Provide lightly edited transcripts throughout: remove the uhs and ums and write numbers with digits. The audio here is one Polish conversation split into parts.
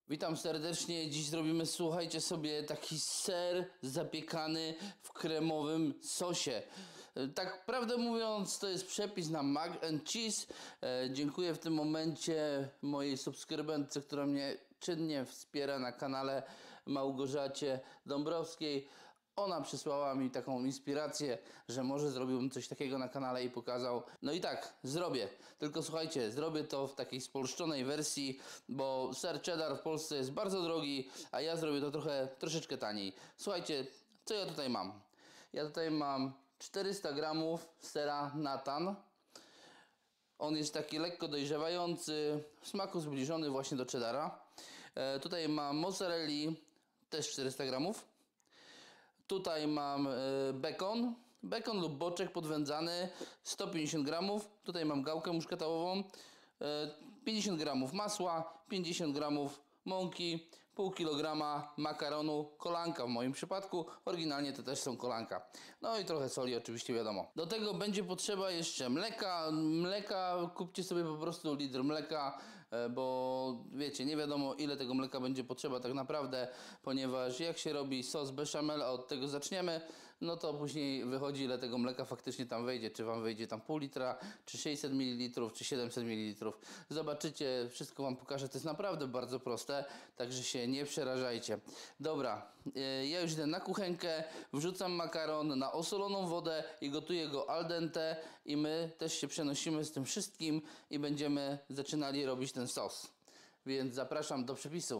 Witam serdecznie. Dziś zrobimy, słuchajcie sobie, taki ser zapiekany w kremowym sosie. Tak prawdę mówiąc, to jest przepis na mac and cheese. Dziękuję w tym momencie mojej subskrybentce, która mnie czynnie wspiera na kanale, Małgorzacie Dąbrowskiej. Ona przysłała mi taką inspirację, że może zrobiłbym coś takiego na kanale i pokazał. No i tak, zrobię. Tylko słuchajcie, zrobię to w takiej spolszczonej wersji, bo ser cheddar w Polsce jest bardzo drogi, a ja zrobię to troszeczkę taniej. Słuchajcie, co ja tutaj mam? Ja tutaj mam 400 gramów sera Nathan. On jest taki lekko dojrzewający, w smaku zbliżony właśnie do cheddara. Tutaj mam mozzarelli, też 400 gramów. Tutaj mam bekon lub boczek podwędzany, 150 gramów. Tutaj mam gałkę muszkatałową, 50 gramów masła, 50 gramów mąki, pół kilograma makaronu, kolanka w moim przypadku, oryginalnie to też są kolanka. No i trochę soli oczywiście, wiadomo. Do tego będzie potrzeba jeszcze mleka, kupcie sobie po prostu litr mleka, bo wiecie, nie wiadomo ile tego mleka będzie potrzeba tak naprawdę, ponieważ jak się robi sos bechamel, a od tego zaczniemy, no to później wychodzi ile tego mleka faktycznie tam wejdzie, czy wam wejdzie tam pół litra, czy 600 ml, czy 700 ml. Zobaczycie, wszystko wam pokażę, to jest naprawdę bardzo proste, także się nie przerażajcie. Dobra, ja już idę na kuchenkę, wrzucam makaron na osoloną wodę i gotuję go al dente i my też się przenosimy z tym wszystkim i będziemy zaczynali robić ten sos. Więc zapraszam do przepisu.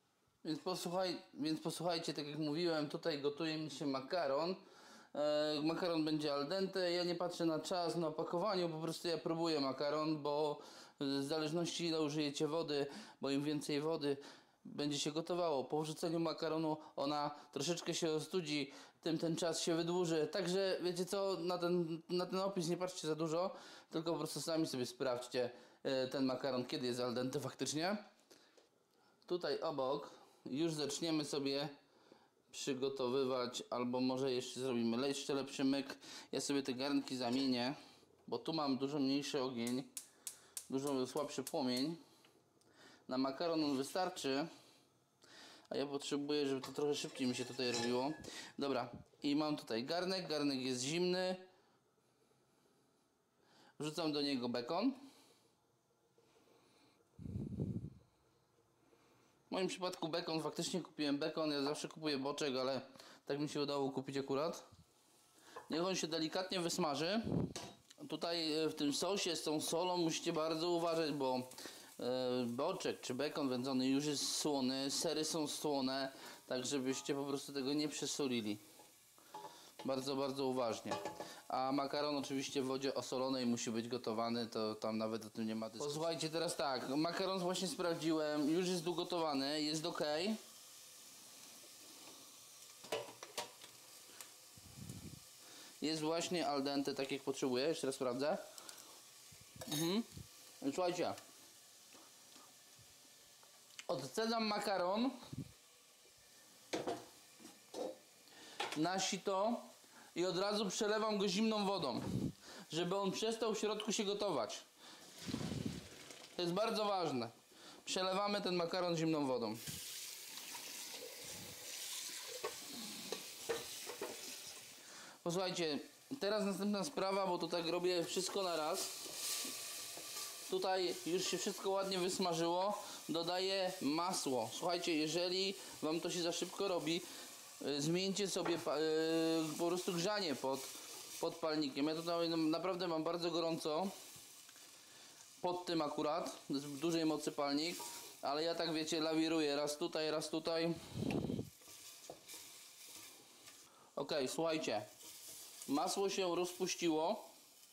Więc posłuchajcie, tak jak mówiłem, tutaj gotuje mi się makaron. Makaron będzie al dente, ja nie patrzę na czas, na opakowaniu, po prostu ja próbuję makaron, bo w zależności ile użyjecie wody, bo im więcej wody będzie się gotowało. Po wrzuceniu makaronu ona troszeczkę się ostudzi, tym ten czas się wydłuży. Także wiecie co, na ten opis nie patrzcie za dużo, tylko po prostu sami sobie sprawdźcie ten makaron, kiedy jest al dente faktycznie. Tutaj obok już zaczniemy sobie przygotowywać, albo może jeszcze zrobimy jeszcze lepszy myk. Ja sobie te garnki zamienię, bo tu mam dużo mniejszy ogień, dużo słabszy płomień. Na makaron on wystarczy, a ja potrzebuję, żeby to trochę szybciej mi się tutaj robiło. Dobra, i mam tutaj garnek jest zimny. Wrzucam do niego bekon. W moim przypadku bekon, faktycznie kupiłem bekon, ja zawsze kupuję boczek, ale tak mi się udało kupić akurat. Niech on się delikatnie wysmaży. Tutaj w tym sosie z tą solą musicie bardzo uważać, bo boczek czy bekon wędzony już jest słony, sery są słone, tak żebyście po prostu tego nie przesolili. Bardzo, bardzo uważnie. A makaron oczywiście w wodzie osolonej musi być gotowany, to tam nawet o tym nie ma dyskusji. Posłuchajcie, teraz tak, makaron właśnie sprawdziłem, już jest ugotowany, jest ok. Jest właśnie al dente, tak jak potrzebuję, jeszcze raz sprawdzę. Słuchajcie, odcedzam makaron na sito i od razu przelewam go zimną wodą, żeby on przestał w środku się gotować. To jest bardzo ważne. Przelewamy ten makaron zimną wodą. Posłuchajcie, teraz następna sprawa, bo to tak robię wszystko na raz. Tutaj już się wszystko ładnie wysmażyło. Dodaję masło. Słuchajcie, jeżeli wam to się za szybko robi, zmieńcie sobie po prostu grzanie pod palnikiem. Ja tutaj naprawdę mam bardzo gorąco pod tym akurat, to jest w dużej mocy palnik, ale ja tak wiecie, lawiruję raz tutaj. Ok, słuchajcie, masło się rozpuściło,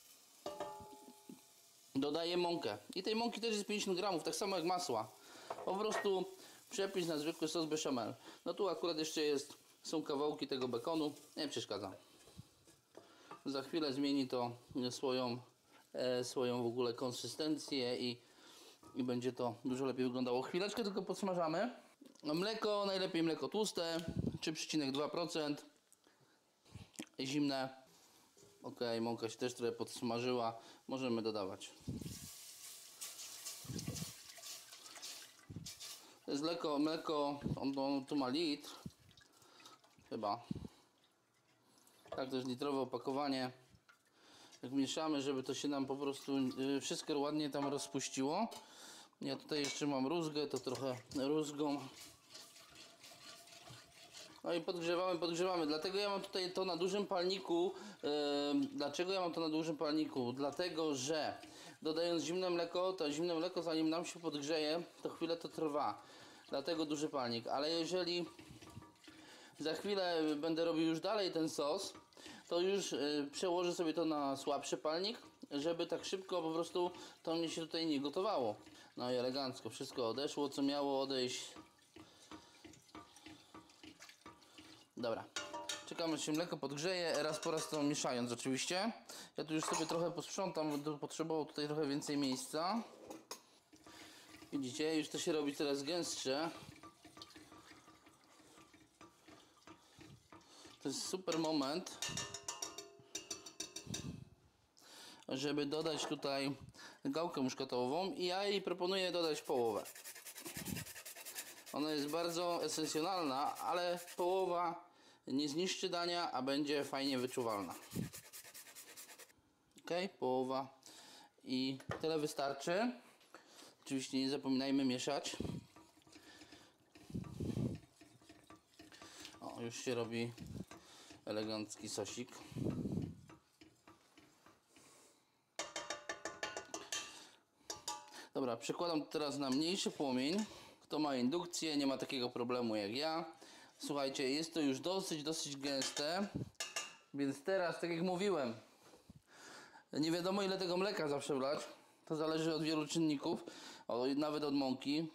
dodaję mąkę i tej mąki też jest 50 gramów, tak samo jak masła. Po prostu przepis na zwykły sos bechamel. No tu akurat jeszcze są kawałki tego bekonu, nie przeszkadza. Za chwilę zmieni to swoją w ogóle konsystencję i będzie to dużo lepiej wyglądało. Chwileczkę tylko podsmażamy. Mleko, najlepiej mleko tłuste, 3,2%. Zimne. Ok, mąka się też trochę podsmażyła. Możemy dodawać. To jest mleko, on tu ma litr. Chyba. Tak, to jest litrowe opakowanie. Jak mieszamy, żeby to się nam po prostu wszystko ładnie tam rozpuściło. Ja tutaj jeszcze mam rózgę, to trochę rózgą. No i podgrzewamy. Dlatego ja mam tutaj to na dużym palniku. Dlaczego ja mam to na dużym palniku? Dlatego, że dodając zimne mleko, to zimne mleko zanim nam się podgrzeje, to chwilę to trwa. Dlatego duży palnik. Ale jeżeli za chwilę będę robił już dalej ten sos, to już przełożę sobie to na słabszy palnik, żeby tak szybko po prostu to mnie się tutaj nie gotowało. No i elegancko wszystko odeszło, co miało odejść. Dobra, czekamy, aż się mleko podgrzeje, raz po raz to mieszając oczywiście. Ja tu już sobie trochę posprzątam, bo potrzebował tutaj trochę więcej miejsca. Widzicie, już to się robi coraz gęstsze. To jest super moment, żeby dodać tutaj gałkę muszkatową i ja jej proponuję dodać połowę. Ona jest bardzo esencjonalna, ale połowa nie zniszczy dania, a będzie fajnie wyczuwalna. Ok, połowa i tyle wystarczy. Oczywiście nie zapominajmy mieszać. O, już się robi elegancki sosik. Dobra, przekładam teraz na mniejszy płomień. Kto ma indukcję, nie ma takiego problemu jak ja. Słuchajcie, jest to już dosyć gęste. Więc teraz, tak jak mówiłem, nie wiadomo ile tego mleka zawsze wlać. To zależy od wielu czynników, nawet od mąki.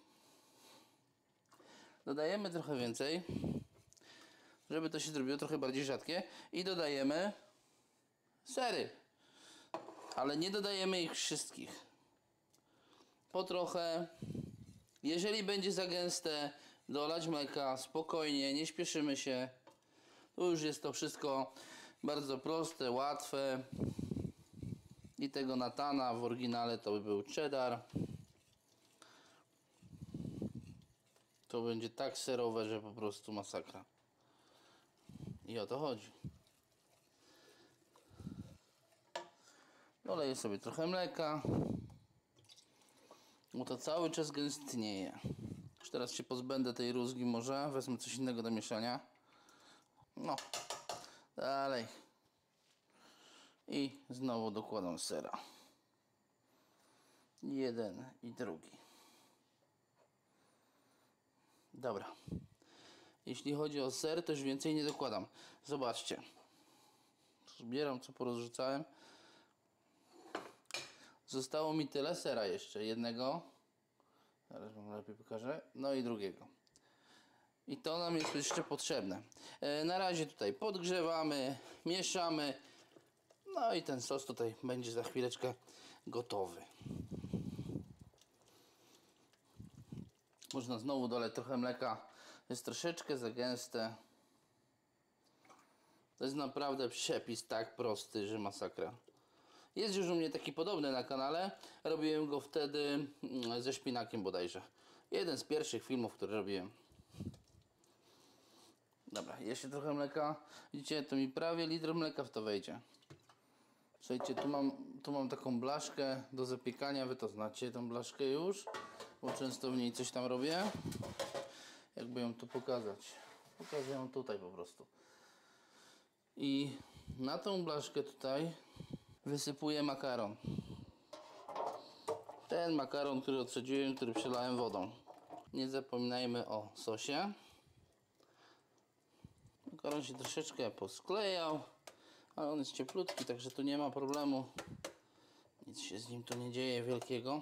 Dodajemy trochę więcej, żeby to się zrobiło trochę bardziej rzadkie. I dodajemy sery. Ale nie dodajemy ich wszystkich. Po trochę. Jeżeli będzie za gęste, dolać mleka, spokojnie, nie śpieszymy się. Tu już jest to wszystko bardzo proste, łatwe. I tego Natana w oryginale to by był cheddar. To będzie tak serowe, że po prostu masakra. I o to chodzi. Doleję sobie trochę mleka. Bo to cały czas gęstnieje. Już teraz się pozbędę tej rózgi może. Wezmę coś innego do mieszania. No. Dalej. I znowu dokładam sera. Jeden i drugi. Dobra. Jeśli chodzi o ser, to już więcej nie dokładam. Zobaczcie. Zbieram co porozrzucałem. Zostało mi tyle sera jeszcze. Jednego. Zaraz wam lepiej pokażę. No i drugiego. I to nam jest jeszcze potrzebne. Na razie tutaj podgrzewamy, mieszamy. No i ten sos tutaj będzie za chwileczkę gotowy. Można znowu doleć trochę mleka. Jest troszeczkę za gęste. To jest naprawdę przepis tak prosty, że masakra. Jest już u mnie taki podobny na kanale. Robiłem go wtedy ze szpinakiem bodajże. Jeden z pierwszych filmów, które robiłem. Dobra, jeszcze trochę mleka. Widzicie, to mi prawie litr mleka w to wejdzie. Słuchajcie, tu mam taką blaszkę do zapiekania. Wy to znacie, tą blaszkę już. Bo często w niej coś tam robię. Jakby ją tu pokazać. Pokażę ją tutaj po prostu. I na tą blaszkę tutaj wysypuję makaron. Ten makaron, który odsadziłem, który przelałem wodą. Nie zapominajmy o sosie. Makaron się troszeczkę posklejał, ale on jest cieplutki, także tu nie ma problemu. Nic się z nim tu nie dzieje wielkiego.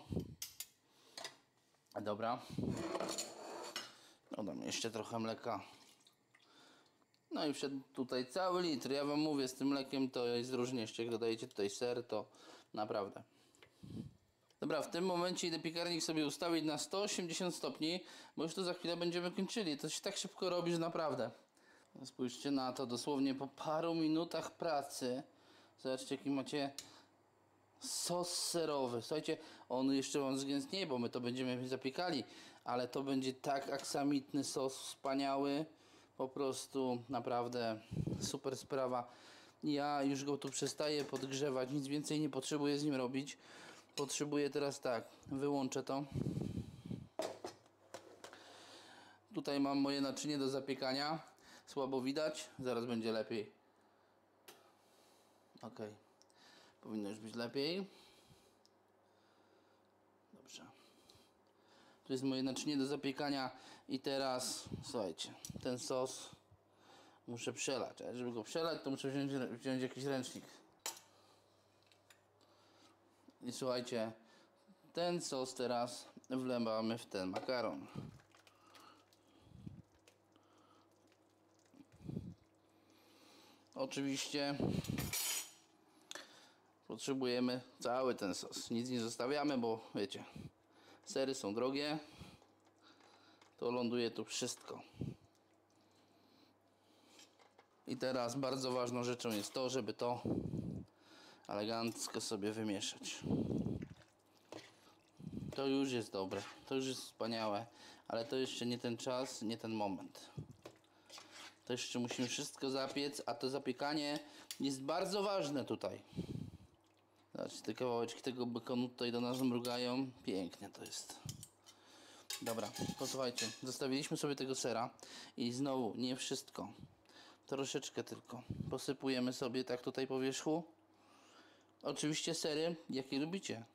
Dobra. Dodam jeszcze trochę mleka. No i wszedł tutaj cały litr. Ja wam mówię, z tym mlekiem to jest różnie. Jeszcze jak dodajecie tutaj ser, to naprawdę. Dobra, w tym momencie idę piekarnik sobie ustawić na 180 stopni, bo już tu za chwilę będziemy kończyli. To się tak szybko robi, że naprawdę. Spójrzcie na to, dosłownie po paru minutach pracy. Zobaczcie, jaki macie sos serowy. Słuchajcie, on jeszcze wam zgęstnieje, bo my to będziemy zapiekali. ale to będzie tak aksamitny sos, wspaniały, po prostu naprawdę super sprawa. Ja już go tu przestaję podgrzewać, nic więcej nie potrzebuję z nim robić. Potrzebuję teraz tak, wyłączę to. Tutaj mam moje naczynie do zapiekania. Słabo widać, zaraz będzie lepiej. Ok, powinno już być lepiej. Dobrze. Tu jest moje naczynie do zapiekania i teraz, słuchajcie, ten sos muszę przelać. A żeby go przelać, to muszę wziąć jakiś ręcznik. I słuchajcie, ten sos teraz wlewamy w ten makaron. Oczywiście potrzebujemy cały ten sos. Nic nie zostawiamy, bo wiecie, sery są drogie. To ląduje tu wszystko. I teraz bardzo ważną rzeczą jest to, żeby to elegancko sobie wymieszać. To już jest dobre, to już jest wspaniałe, ale to jeszcze nie ten czas, nie ten moment. To jeszcze musimy wszystko zapiec, a to zapiekanie jest bardzo ważne tutaj. Zobaczcie, te kawałeczki tego bekonu tutaj do nas mrugają. Pięknie to jest. Dobra, posłuchajcie, zostawiliśmy sobie tego sera i znowu nie wszystko. Troszeczkę tylko. Posypujemy sobie tak tutaj po wierzchu. Oczywiście sery, jakie lubicie.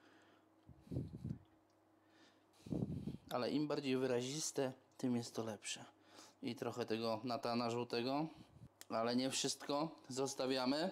Ale im bardziej wyraziste, tym jest to lepsze. I trochę tego natana żółtego. Ale nie wszystko. Zostawiamy.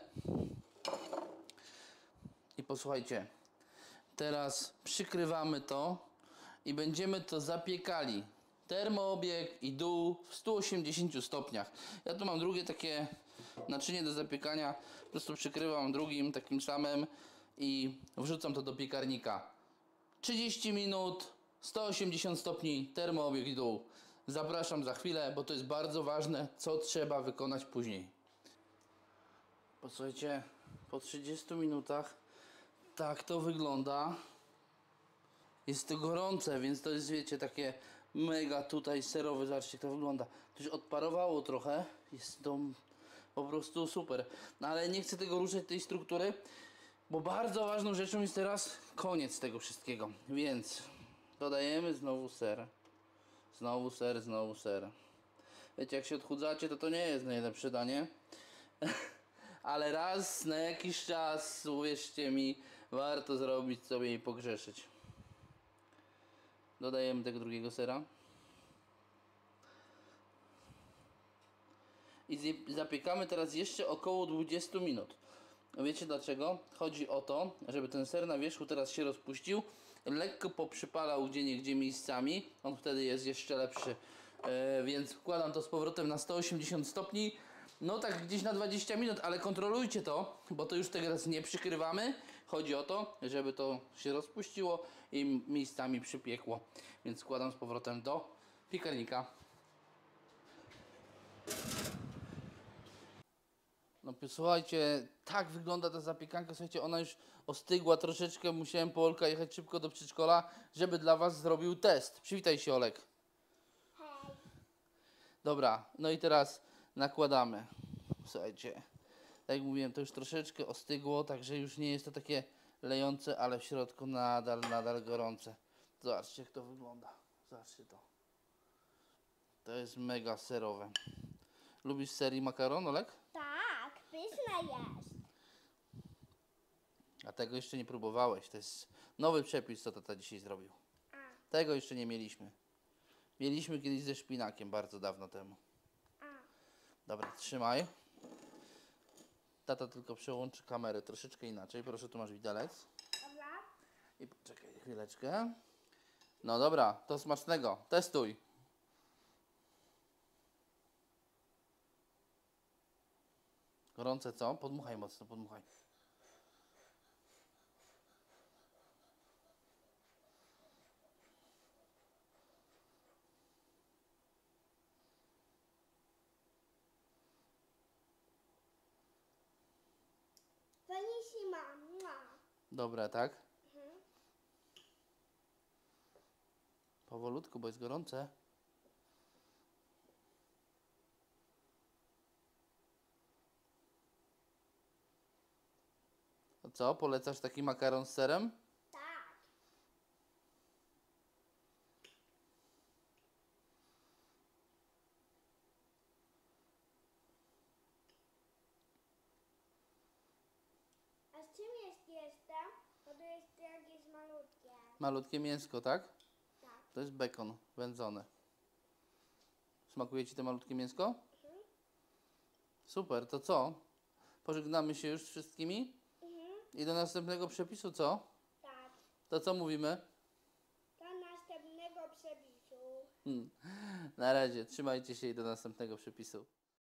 I posłuchajcie. Teraz przykrywamy to i będziemy to zapiekali. Termoobieg i dół w 180 stopniach. Ja tu mam drugie takie naczynie do zapiekania. Po prostu przykrywam drugim takim samym i wrzucam to do piekarnika. 30 minut, 180 stopni, termoobieg i dół. Zapraszam za chwilę, bo to jest bardzo ważne, co trzeba wykonać później. Posłuchajcie, po 30 minutach tak to wygląda. Jest to gorące, więc to jest, wiecie, takie mega tutaj serowe. Zobaczcie, jak to wygląda. To już odparowało trochę. Jest to po prostu super. No ale nie chcę tego ruszać, tej struktury, bo bardzo ważną rzeczą jest teraz koniec tego wszystkiego. Więc dodajemy znowu ser. Znowu ser, znowu ser. Wiecie, jak się odchudzacie, to nie jest najlepsze danie. Ale raz na jakiś czas, uwierzcie mi, warto zrobić sobie i pogrzeszyć. Dodajemy tego drugiego sera. I zapiekamy teraz jeszcze około 20 minut. Wiecie dlaczego? Chodzi o to, żeby ten ser na wierzchu teraz się rozpuścił, lekko poprzypalał gdzieniegdzie miejscami, on wtedy jest jeszcze lepszy. Więc wkładam to z powrotem na 180 stopni, no tak gdzieś na 20 minut, ale kontrolujcie to, bo to już teraz nie przykrywamy. Chodzi o to, żeby to się rozpuściło i miejscami przypiekło. Więc wkładam z powrotem do piekarnika. No słuchajcie, tak wygląda ta zapiekanka, słuchajcie, ona już ostygła troszeczkę, musiałem po Olka jechać szybko do przedszkola, żeby dla was zrobił test. Przywitaj się, Olek. Hej. Dobra, no i teraz nakładamy. Słuchajcie, tak jak mówiłem, to już troszeczkę ostygło, także już nie jest to takie lejące, ale w środku nadal gorące. Zobaczcie, jak to wygląda. Zobaczcie to. To jest mega serowe. Lubisz ser i makaron, Olek? Tak, pyszna jest. A tego jeszcze nie próbowałeś. To jest nowy przepis, co tata dzisiaj zrobił. A, Tego jeszcze nie mieliśmy. Mieliśmy kiedyś ze szpinakiem bardzo dawno temu. a. Dobra, trzymaj. Tata tylko przełączy kamerę troszeczkę inaczej. Proszę, tu masz widelec. Dobra. I poczekaj chwileczkę. No dobra, to smacznego. Testuj. Gorące co? Podmuchaj mocno, podmuchaj. Bellissima. Mua. Dobra, tak? Mhm. Powolutku, bo jest gorące. To co, polecasz taki makaron z serem? Tak. A z czym jest jeszcze? Bo to jest jakieś malutkie. Malutkie mięsko, tak? Tak. To jest bekon wędzony. Smakuje Ci to malutkie mięsko? Mhm. Super, to co? Pożegnamy się już z wszystkimi? Mhm. I do następnego przepisu co? Tak. To co mówimy? Do następnego przepisu. Na razie, trzymajcie się i do następnego przepisu.